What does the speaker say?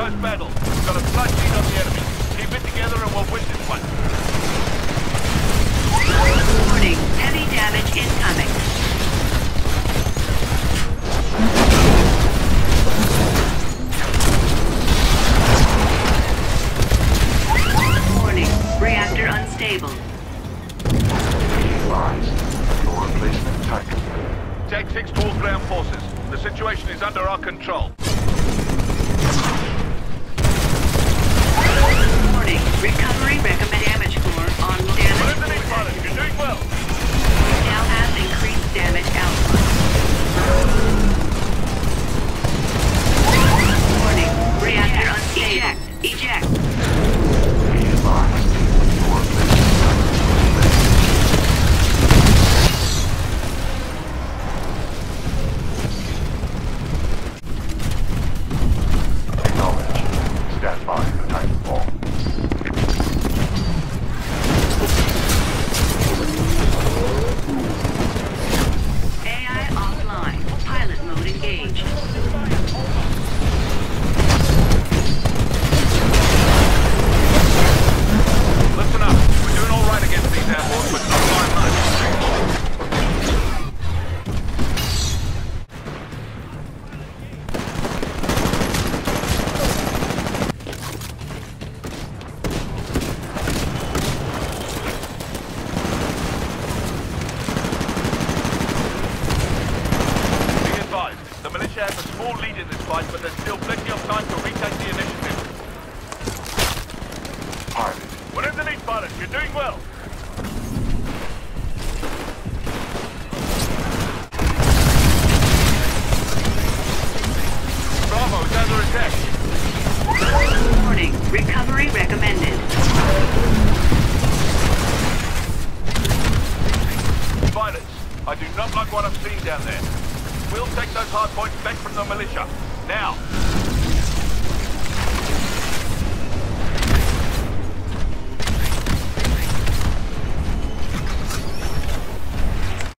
close battle. We've got a slight lead on the enemy. Keep it together and we'll win this one. Warning, heavy damage incoming. Warning, reactor unstable. Your replacement Titan. Take 6 to all ground forces. The situation is under our control. Warning, recovery recommend damage score on damage. What is the next pilot? You're doing well. Now has increased damage output. Warning, reactor unstable. Eject. Be advised. Your replacement Titan. Acknowledged. Stand by for Titanfall. AI offline. Pilot mode engaged. Listen up. We're doing all right against these airborne, but not by much. Be advised, the militia has a small lead in this fight, but there's still plenty of time to retake the initiative. Pilot. What is the next pilot? You're doing well. Bravo is under attack. Warning, recovery recommended. Pilots, I do not like what I'm seeing down there. We'll take those hard points back from the militia. Now!